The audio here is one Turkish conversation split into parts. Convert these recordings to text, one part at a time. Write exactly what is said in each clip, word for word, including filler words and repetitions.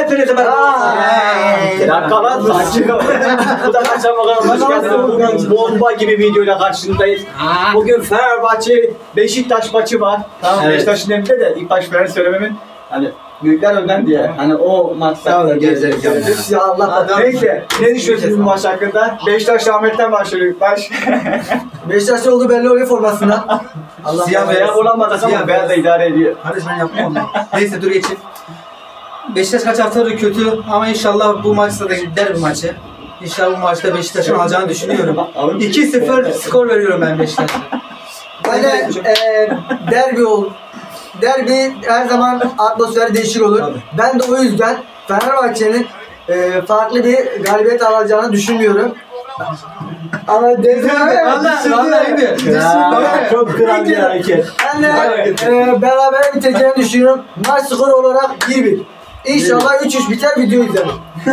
Hepinize merhaba. Dakikalar sakin ol. Bu da kaçan bakalım. Hoş geldiniz. Bugün bomba gibi videoyla karşınızdayız. Bugün Fenerbahçe Beşiktaş maçı var. Tamam. Evet. Beşiktaş'ın evinde de ilk baş Fener söylememin hani büyükler önden diye. Hani o maçta gezerek yapıyoruz. Ya Allah. Neyse. Ne düşünüyorsunuz bu maç hakkında? Beşiktaş Ahmet'ten başlıyor ilk baş. Beşiktaş'ta olduğu belli oluyor formasında. Allah siyah beyaz olamadı ama beyaz da idare ediyor. Hadi ben yapmam ben. Neyse dur geçin. Beşiktaş kaç haftadır kötü ama inşallah bu maçta da gider bu maçı. İnşallah bu maçta Beşiktaş'ın alacağını düşünüyorum. iki sıfır skor veriyorum ben Beşiktaş'a. Böyle e, derbi olur. Derbi her zaman atmosferi değişik olur. Tabii. Ben de o yüzden Fenerbahçe'nin e, farklı bir galibiyet alacağını düşünmüyorum. Ama dedim vallahi vallahi iyi. Çok kral bir hareket. Ben de e, beraber biteceğini düşünüyorum. Maç skoru olarak bir bir. İnşallah üç üç biter, video izlerim.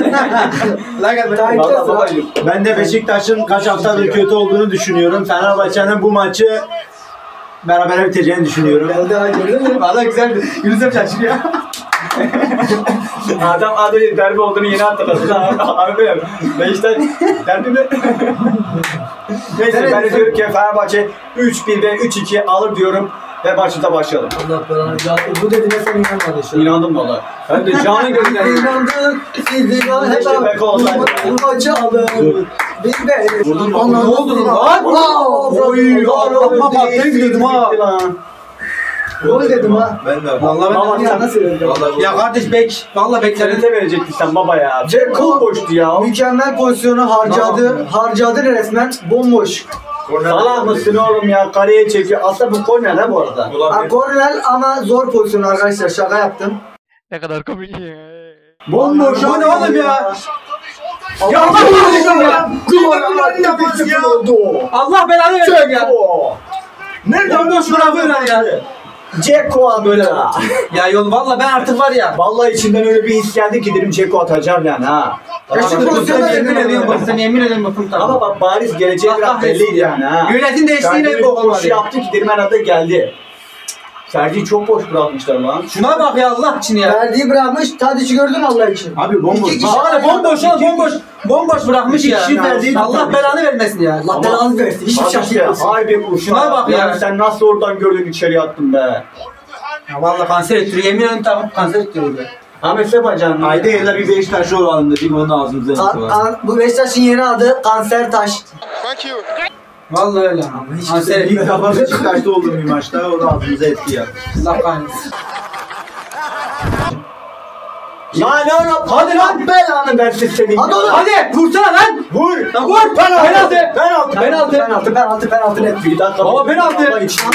Ben de Beşiktaş'ın kaç haftadır kötü olduğunu düşünüyorum. Fenerbahçe'nin bu maçı beraber biteceğini düşünüyorum. Valla güzel bir Yunus'um şaşırıyor. Adam adı derbi olduğunu yeni hatırladı. Anlıyorum. Beşiktaş derbi mi? Neyse ben de diyorum ki Fenerbahçe üç bir ve üç iki alır diyorum. Ve başlıkta başlayalım. Allah belanı canlı. Bu dediğine sen inanmadın şu an. İnandım valla. Ben de canlı gözüne inandık. Siz inanın. Hep beraber bu maçı alın. Biz de. Ne oldu lan? Oy. Allah'ıma patlayın gidiyordum ha. Gol dedim ha. Ben de. Vallahi ben nasıl söyledim? Ya kardeş bek. Vallahi beklerin. Sen verecektin sen baba ya. Cem kol boştu ya. Mükemmel pozisyonu harcadı. Harcadı resmen. Bomboş. Salah mısın oğlum ya? Kaleye çekiyor. Aslında bu korner ha bu arada. Ha, korner ama zor pozisyon arkadaşlar. Şaka yaptım. Ne kadar komik ya. Bomboş o ne oğlum ya? Ya Allah belanı Allah belanı versin ya. Nereden boş bırakıyorlar ya? Ceko böyle ha. Ya yol valla ben artık var ya. Vallahi içimden öyle bir his geldi ki dedim Ceko atacağım yani ha. Ya şu pozisyona yemin ediyorum bak sen yemin ediyorum bakın tamam. Ama bak bariz geleceği biraz belliydi yani ha. Yönetim değiştiğine bu olmadı. Yaptı ki dedim herhalde geldi. Ferdi'yi çok boş bırakmışlar lan. Şuna bak ya Allah için ya. Ferdi'yi bırakmış, Tadiç'i gördün mü Allah için? Abi bomboş. Abi bomboş oğlum bomboş. Bomboş bırakmış ya. Ferdi'yi Allah belanı vermesin ya. Allah belanı versin. Hiçbir şey şaşırmıyorsun. Harbi bu. Şuna bak ya. Yani sen nasıl oradan gördün içeri attın be. Ya vallahi kanser ettiriyor. Yemin ederim tamam kanser ettiriyor. Ahmet Sebacan. Ayda yılda bir Beşiktaş olalım dedik onun ağzımıza. Bu Beşiktaş'ın yeni adı Kanser Taş. Thank you. Vallahi öyle ama. Kanser ettiği kafa Beşiktaş'ta olduğum bir maçta o da ağzımıza etki yaptı. Allah kahretsin. Lan lan hadi lan belanı versin seni. Hadi oğlum hadi vursana lan. Vur. Lan vur. Penaltı. Penaltı. Penaltı. Penaltı. Penaltı. Penaltı net. Bir dakika. Baba penaltı.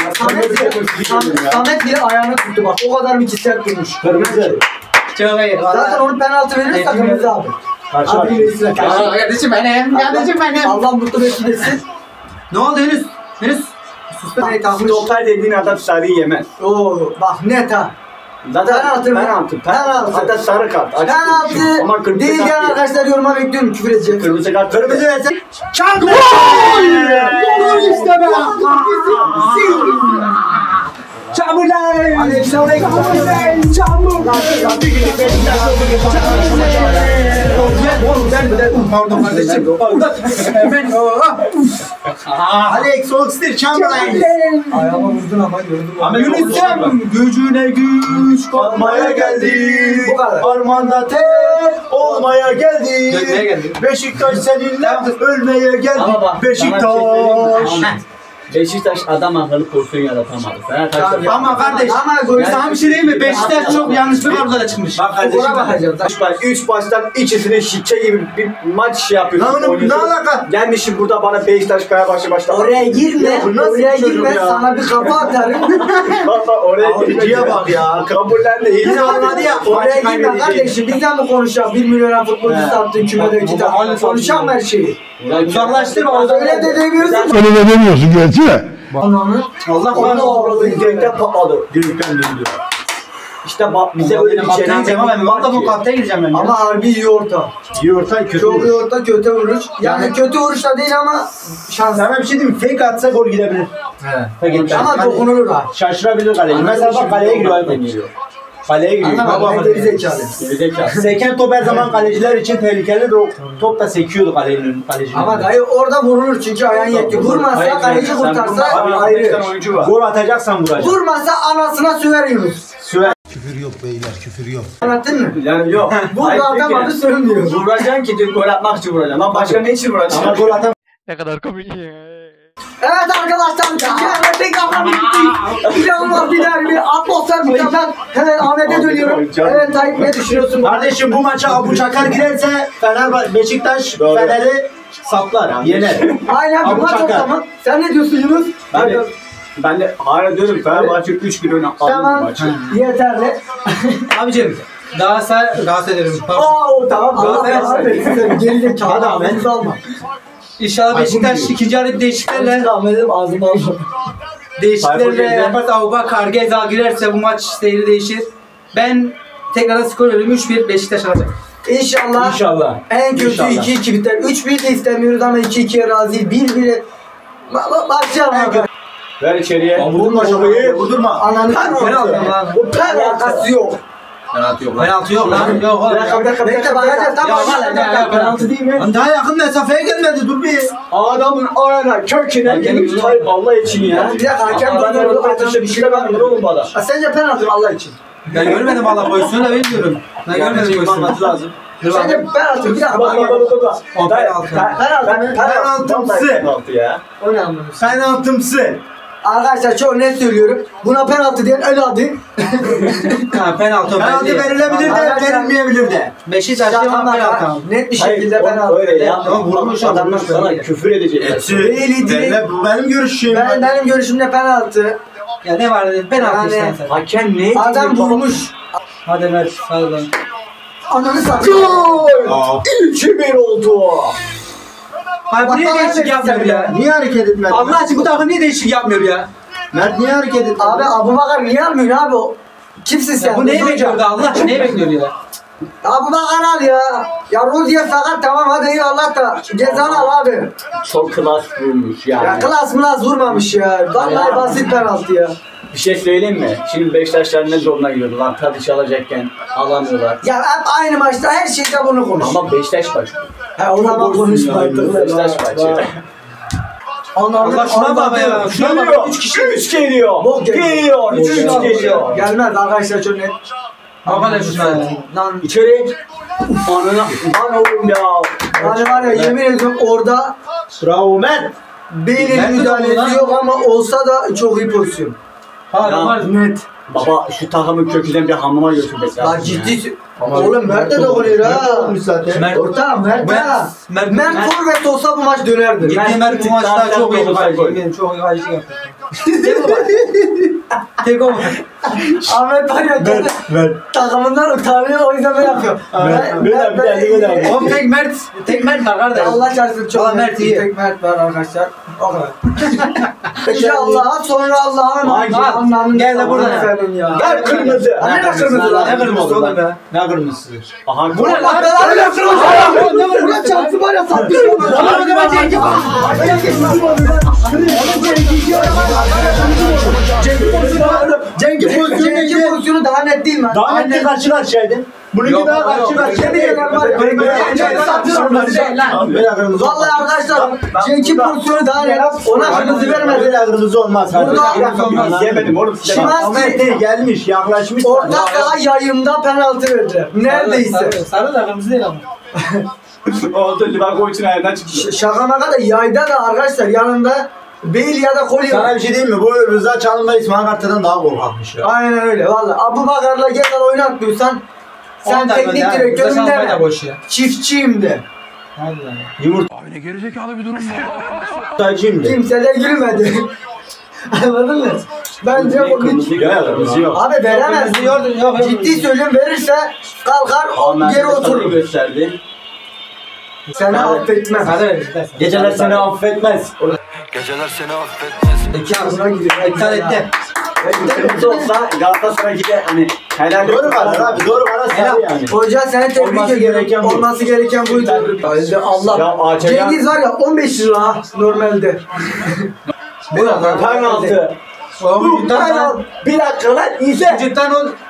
Samet bile ayağını tuttu bak. O kadar mı sert durmuş. Kırmızı. Çok iyi. Zaten onu penaltı verirse kırmızı abi. Abi kardeşim benim. Kardeşim benim. Allah mutlu mesut etsin. Ne oldu Henüz? Henüz. Stoper dediğin adam sarıyı yemez. Oo bak net ha. Zaten penaltı penaltı. Penaltı. Hatta sarı kart. Penaltı. Ama kırmızı değil yani arkadaşlar yoruma bekliyorum küfür edeceğim. Kırmızı kart. Kırmızı versen. Çak! Gol! Gol işte be! Çamurlar! Aleykümselam! Çamur! Pardon kardeşim. Hemen o. Alex Oxlade Chamberlain. Ayağıma vurdun ama gördüm. Ama Yunus'um gücüne güç katmaya geldi. Armanda tek olmaya geldi. Dönmeye geldi. Beşiktaş seninle ölmeye geldi. Beşiktaş. Beşiktaş adam akıllı pozisyon yaratamadı. Tabii, ama kardeş, ama sana bir şey değil mi? Beşiktaş çok yanlış bir orada çıkmış. Bak kardeşim, üç baştan ikisini şike gibi bir maç şey yapıyorsun. Ne alaka? Gelmişim burada bana Beşiktaş Fenerbahçe başta. Oraya girme, oraya girme, sana bir kafa atarım. Bak bak oraya girme. bak ya. Kabullendi. Bizi anladı ya. Oraya girme kardeşim, bizden mi konuşalım? Bir milyona futbolcu sattın, kümede iki tane. Konuşalım her şeyi. Uzaklaştırma. Öyle de demiyorsun. Öyle de demiyorsun gerçi. Ananı. Allah bana avradı. Direkten patladı. Direkten döndü. İşte bak bize öyle bir şeyler. Valla bu kaptaya gireceğim ben. Ama harbi iyi orta. İyi orta kötü Çok iyi vuruş. orta kötü vuruş. Yani, yani kötü vuruş da değil ama şans. Sana bir şey diyeyim mi? Fake atsa gol gidebilir. He. Ama dokunulur ha. Şaşırabilir kaleci. Mesela bak kaleye giriyor. Kaleye giriyor. Anlamadım, Baba ne gerizekalı. Gerizekalı. Seken top her zaman kaleciler için tehlikeli. Top da sekiyordu kalenin kalecinin. Ama dayı orada vurulur çünkü ayağın yetiyor. Vurmazsa kaleci kurtarsa ayrı. Gol atacaksan vuracaksın. Vurmazsa anasına söver Yunus. Süper. Küfür yok beyler, küfür yok. Anlattın mı? Yani yok. Burada atamadı sövmüyor. Vuracaksın ki gol atmak için vuracaksın. Lan başka ne için Ama vuracaksın? gol atam. Ne kadar komik ya. Evet arkadaşlar, Türkiye'de kavga bitti. İnanılmaz bir derbi, atmosfer mükemmel. Hemen Ahmet'e dönüyorum. Evet Tayyip, ne düşünüyorsun? Kardeşim bu maça Abu Çakar girerse Fenerbahçe Beşiktaş Fener'i saplar, yener. Aynen bu Abu maç Çakar. ortamı. Sen ne diyorsun Yunus? Ben de, ben de hala diyorum Fenerbahçe üç bir öne aldı bu Tamam, maçı. yeterli. Abicim, Galatasaray, Galatasaray diyorum. Pardon. Oo tamam. Allah Galatasaray. rahmet eylesin. Geri zekalı. Hadi Ahmet. Ağzınızı alma. İnşallah Beşiktaş ikinci yarı değişikliklerle Ahmet'im ağzımı alma. değişikliklerle yaparsa Abubakar Gezal girerse bu maç seyri değişir. Ben tekrardan skor veriyorum. üç bir Beşiktaş alacak. İnşallah. İnşallah. En kötü İnşallah. iki iki biter. üç bir de istemiyoruz ama iki ikiye razıyız. bir bire başlayalım abi. Ver içeriye. Vurdurma şabayı, vurdurma. Ananı penaltı lan. Bu penaltı yok. Penaltı yok Penaltı yok lan. Yok oğlum. Dakika, dakika, Bekle dakika, bakacağız. dakika. Tamam. Ya, Ya, ya, ya, penaltı değil mi? Lan daha yakın mesafeye gelmedi, dur bir. Adamın ayağına köküne Hakem girmiş yok. Tayyip Allah için ya. Bir dakika, hakem Adamlar yok. orada ateşe bir şey vermiyor oğlum bana. Ha, sence penaltı mı Allah için? Ben görmedim valla pozisyonu da bilmiyorum. Ben görmedim pozisyonu. lazım. Sence penaltı bir dakika. Bak bak bak bak. O penaltı. Penaltı mı? Penaltımsı. Penaltı ya. O ne anlamıyorsun? Penaltımsı. Arkadaşlar çok net söylüyorum. Buna penaltı diyen öyle adı. Ha penaltı Penaltı belli. verilebilir de Arkadaşlar- verilmeyebilir de. Beşiktaş'ta ama Şaka penaltı. maka. Net bir Hayır, şekilde oğlum penaltı. öyle ya. Tamam, vurmuş ama, Adamlar vurmuş sana böyle. küfür edecekler. Değil, değil. Ben- Bu benim görüşüm. Ben, benim görüşümde penaltı. Ya ne var dedim penaltı işte. Yani- mesela. Hakem ne? Adam vurmuş. Hadi Mert hadi lan. Ananı satıyor. Aa. iki bir oldu. Hayır bu niye Allah değişik Allah yapmıyor ya? Niye hareket etmedi? Allah için bu takım niye değişik yapmıyor ya? Mert niye hareket etmedi? Abi Abubakar niye almıyorsun abi o? Kimsin sen? Ya bu neyi Hocam. bekliyordu Allah için neyi bekliyor ya? Abubakar al ya. Ya Rozier sakat tamam hadi eyvallah da cezanı al abi. Çok klas vurmuş yani. Ya klas mılas vurmamış ya. Vallahi basit penaltı ya. Bir şey söyleyeyim mi? Şimdi Beşiktaşlar ne zoruna giriyordu lan. Tadiç alacakken alamıyorlar. Ya hep aynı maçta her şeyde bunu konuş. Ama Beşiktaş maçı. Ha o zaman konuşma artık. Beşiktaş maçı. Allah şuna bak ya. Şuna bak. Geliyor. Üç kişi. Üç geliyor. Bok geliyor. Geliyor. Üç üç geliyor. Gelmez arkadaşlar çok net. Bak hele şuna. Lan İçeri. Anına. Lan oğlum ya. hani var ya yemin ediyorum orada Bravo Mert. Bey'in Nerede müdahalesi lan? yok ama olsa da çok iyi pozisyon. Ha normal. Net. Baba şu takımın kökünden bir hamama götürmek lazım. Lan ciddi. Oğlum Mert de dokunuyor ha. Olmuş zaten. Mert- Orta Mert ha. Mert- Mert Mert- forvet olsa bu maç dönerdi. Gittiğim Mert bu maçta Zaten çok iyi gol, kaleci. gol. Yemin çok iyi kaleci yaptı. Tek o. Ahmet var ya kendi Mert. takımından utanıyor o yüzden böyle yapıyor. Mert- bir Mert- daha, bir daha, bir daha. Mert- Oğlum tek Mert. Tek Mert var kardeş. Allah çarpsın çok Allah net Mert bir iyi. tek Mert var arkadaşlar. O kadar. İnşallah sonra Allah'ın Ay, anlamını gel de burada ya. senin ya. Ver kırmızı. Ne kırmızı lan? Ne kırmızı oğlum be? Ne kırmızısı? Aha Bu ne lan? Allah belanı versin o zaman. Ne var? Buna çarptı var ya sattı. Tamam, hadi ben Cenk'i bak. Cenk'i pozisyonu Cenk'i pozisyonu daha net değil mi? Daha net karşı karşıyaydın. Bununki Yok, daha yok. karşı karşıya Yemin değil. ederim var ya. Cenk'i sattılar. Böyle kırmızı olmaz. Vallahi arkadaşlar Cenk'in pozisyonu daha net. Ona kırmızı vermedi. Böyle kırmızı olmaz. Burada- Burada yemedim oğlum. Şimanski- Ahmet değil gelmiş yaklaşmış. Orta saha yayında penaltı verdiler. Neredeyse. Sarı, sarı da kırmızı değil ama. Oldu Livakovic'in ayağından çıktı. Ş- Şaka maka da yayda da arkadaşlar yanında Bale ya da Kolye Sana var. bir şey diyeyim mi? Bu Rıza Çalınbay İsmail Kartal'dan daha korkakmış ya. Aynen öyle valla. Abu Bakar'la Gezal oynatmıyorsan sen Ondan teknik böyle, direktörüm Rıza Şalpay da deme. boş ya. Çiftçiyim de. Hadi lan. Yumurtacıyım de. Kimse de gülmedi. Anladın mı? Bence o Kırmızı hiç... yok. Kırmızı yok. Abi veremez. Kırmızı gördün, yok, yok. Ciddi söylüyorum verirse kalkar Ahmet geri Mustafa oturur. gösterdi. Seni affetmez. Sarı verir. istersen. Geceler seni affetmez. Geceler seni affetmez. İki al. Buna gidiyor. İptal etti. Kırmızı olsa Galatasaray gibi hani helal Doğru karar abi. Doğru karar sarı yani. Hoca seni tebrik Olması ediyorum. gereken bu. Olması gereken buydu. Halde Ya Allah. Ağaç'a gel. Cengiz var ya on beş lira ha normalde. Penaltı. Oğlum Bu cidden penaltı. lan. Bir dakika lan izle. Cidden ol.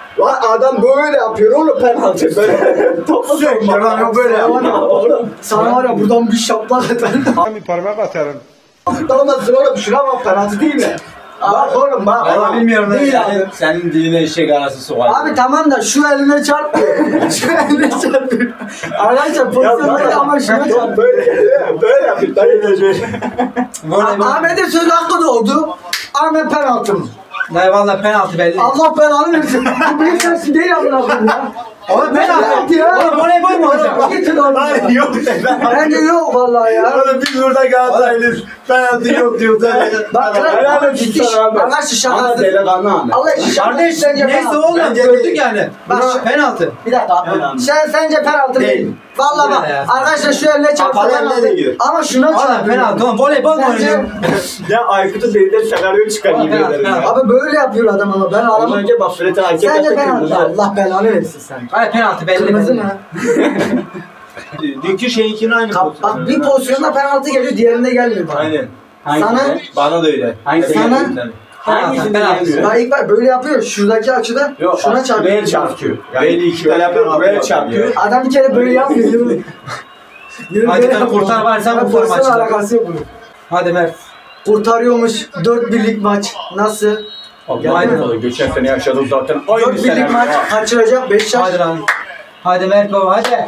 Lan adam böyle yapıyor oğlum penaltı böyle. Topla Sürekli lan yok böyle yapıyor. Oğlum Sana var ya buradan bir şaplak atan. Bir parmak atarım. atlamasın oğlum şuna bak penaltı değil mi? Bak oğlum bak. Valla bilmiyorum. Değil yani. abi. Senin diline eşek arası sokar. Abi tamam da şu eline çarpmıyor. Şu eline çarpıyor. Arkadaşlar pozisyon değil ama şuna çarpıyor. Böyle böyle yapıyor. Dayı da şöyle. Voleybol. Ahmet'e söz hakkı doğdu. Ahmet penaltı mı? Dayı valla penaltı belli. Allah belanı versin. Bu benim sensin değil amına koyayım ya. Oğlum penaltı. ya. Oğlum voleybol mu hocam? Gittin oğlum. Lan yok ben. Bence yok vallahi ya. Oğlum biz burada Galatasaraylıyız. Penaltı yok diyor. Bak Helal olsun ciddi sana abi. Arkadaşlar Ama şakası. delikanlı Ahmet. Allah için Kardeş sence neyse penaltı. oğlum Bence gördük değil. yani. Bak Bak penaltı. Bir dakika. Evet. Sen sence penaltı değil. Değil. Vallahi bak. Ya. Arkadaşlar şu eline çarptı Kapalı elle penaltı. değiyor. Ama şuna Valla çarpıyor. penaltı. Oğlum voleybol mu Bence- oynuyorsun? Ya Aykut'u birileri çıkarıyor çıkar Ama gibi penaltı, ederim ya. penaltı. Abi böyle yapıyor adam ama ben Az alamam. önce bak Fred'in hareket Sence yaptı penaltı. kırmızı. Allah belanı versin sen. Hayır penaltı belli. Kırmızı belli. mı? Dünkü şeyinkinin aynı Kap- Bak bir pozisyonda penaltı geliyor diğerinde gelmiyor bana. Aynen. Sana Bana da öyle. Hangisi Sana- geldi? Penaltı, Hangisini penaltı. gelmiyor? ya ilk bak böyle yapıyor. Şuradaki açıda Yok, şuna çarpıyor. Bel çarpıyor. Belli iki tane yapıyor, penaltı bel yapıyor. çarpıyor. Adam bir kere böyle yapmıyor. Yürü. Yürü Hadi böyle ben yapıyor. kurtar bari, sen Ya kurtar pozisyon maçı. alakası yok bunun. Hadi Mert. Kurtarıyormuş. dört birlik maç. Nasıl? Aynen öyle. Geçen sene yaşadık zaten. Aynı dört birlik sene. maç kaçıracak Beşiktaş. Hadi lan. Hadi Mert baba hadi.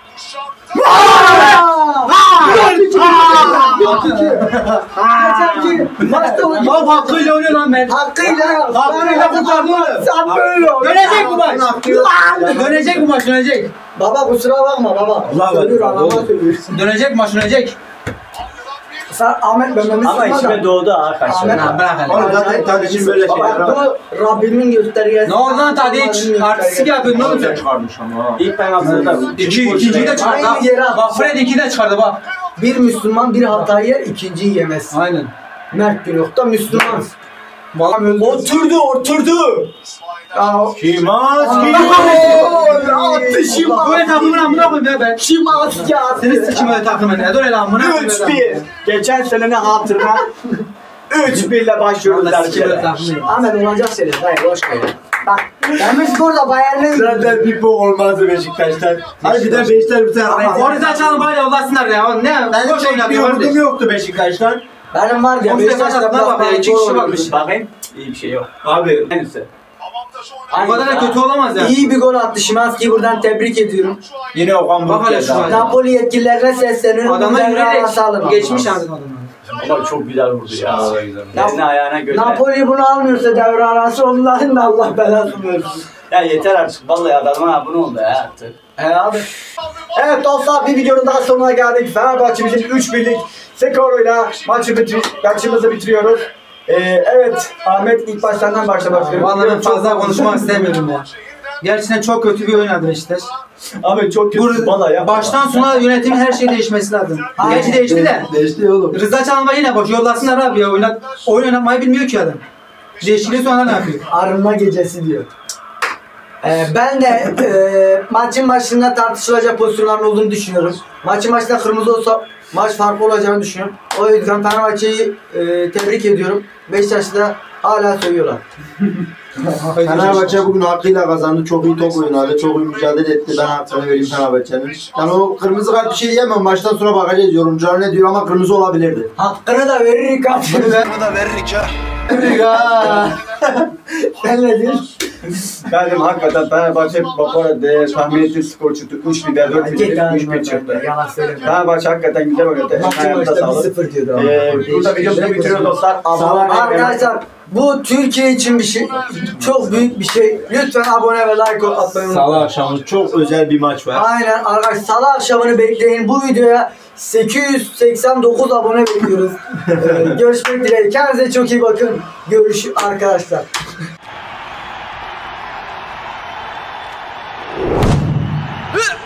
Geçen ki maçta oyun- Bak hakkıyla oynuyor lan Mert. Hakkıyla. Hakkıyla kurtardı oğlum. Sen böyle oynuyorsun. Dönecek bu maç. Dönecek bu maç dönecek. Baba kusura bakma baba. Allah Söylüyor Allah, anama oğlum. söylüyor. Dönecek maç dönecek. Sen Ahmet Mehmet'i Ama sıkma içime da. doğdu arkadaşlar. Ahmet- Lan bırak hele. Oğlum zaten kardeşim böyle şeyler Baba var. bu Rabbimin göstergesi. Ne oldu lan Tadiç? Artistik yapıyorsun oğlum sen. Çıkarmış ama. İlk penaltıyı da İki, ikinciyi de çıkardı. Aynı yere Bak, attı. bak Fred iki de çıkardı bak. Bir Müslüman bir hata yer, ikinciyi yemez. Aynen. Mert Günok'ta Müslüman. Vallahi öldü. Oturdu oturdu. Aa, Kimaz Attı Şimanski. Böyle takımın amına koyayım ya ben. Şimanski attı. Seni sikim öyle takımın ne? Dur hele amına koyayım. üç bir. Geçen senenin hatırına üç bir ile başlıyoruz Allah sikim öyle derken. takımın. Ahmet olacak senin. Hayır boş ver. Bak Demirspor'da Bayern'e Zaten bir bu olmazdı Beşiktaş'tan. Hadi bir de Beşiktaş bir tane. Orada açalım bari yollasınlar ya. Ne? Ben Boş çok bir oynatıyor umudum kardeş. yoktu Beşiktaş'tan. benim var ya On beş Beşiktaş'ta maçta bak ya, iki kişi varmış. Bakayım. İyi bir şey yok. Abi. Neyse. Bu kadar da kötü olamaz ya. İyi bir gol attı Şimanski'yi buradan tebrik ediyorum. Yine Okan Bak hele Buruk şu an. geldi. Napoli yetkililerine sesleniyorum. Adamlar Devre arası alın. yürüyerek geçmiş artık adamlar. Ama çok güzel vurdu ya. Vallahi güzel. Eline ayağına göre. Napoli bunu almıyorsa devre arası onların da Allah belasını versin. Ya yeter artık. Vallahi adama abone oldu ya artık. He abi. Evet dostlar bir videonun daha sonuna geldik. Fenerbahçe'mizin üç birlik skoruyla maçı bitir maçımızı bitiriyoruz. Ee, evet Ahmet ilk baş senden başlamak istiyorum. Vallahi ben Çok fazla konuşmak istemiyorum ya. Gerçekten çok kötü bir oynadı Beşiktaş. Ahmet çok kötü. Bu Vallahi yapma. baştan sona yönetimin her şey değişmesi lazım. Gerçi değişti de. Değişti oğlum. Rıza Çalınbay yine boş yollasınlar abi ya. Oynat, oyun oynatmayı bilmiyor ki adam. Değişikliği sonra ne yapıyor? Arınma gecesi diyor. Ee, ben de e, maçın başında tartışılacak pozisyonların olduğunu düşünüyorum. Maçın başında kırmızı olsa maç farklı olacağını düşünüyorum. O yüzden Fenerbahçe'yi e, tebrik ediyorum. Beşiktaş'ı da hala seviyorlar. Fenerbahçe bugün hakkıyla kazandı. Çok iyi top oynadı. Çok iyi mücadele etti. Ben hakkını vereyim Fenerbahçe'nin. Yani o kırmızı kart bir şey diyemem. Maçtan sonra bakacağız. Yorumcular ne diyor ama kırmızı olabilirdi. Hakkını da verir kardeşim. Bunu da veririk ha. Ya. Sen ne diyorsun? Benim hakikaten Fenerbahçe Bakora de tahmin ettiği skor çıktı. üç bir dört bir üç bir çıktı. Yalan söyleme. Fenerbahçe hakikaten güzel oynadı. Maçın Ayağınıza başında bir sağlık. sıfır diyordu. Ee, burada videomuzu bitiriyoruz dostlar. Abone Arkadaşlar bu Türkiye için bir şey, çok büyük bir şey. Lütfen abone ve like atmayı unutmayın. Salı akşamı çok özel bir maç var. Aynen arkadaşlar salı akşamını bekleyin. Bu videoya sekiz yüz seksen dokuz abone bekliyoruz. Ee, görüşmek dileğiyle. Kendinize çok iyi bakın. Görüş arkadaşlar. Hı!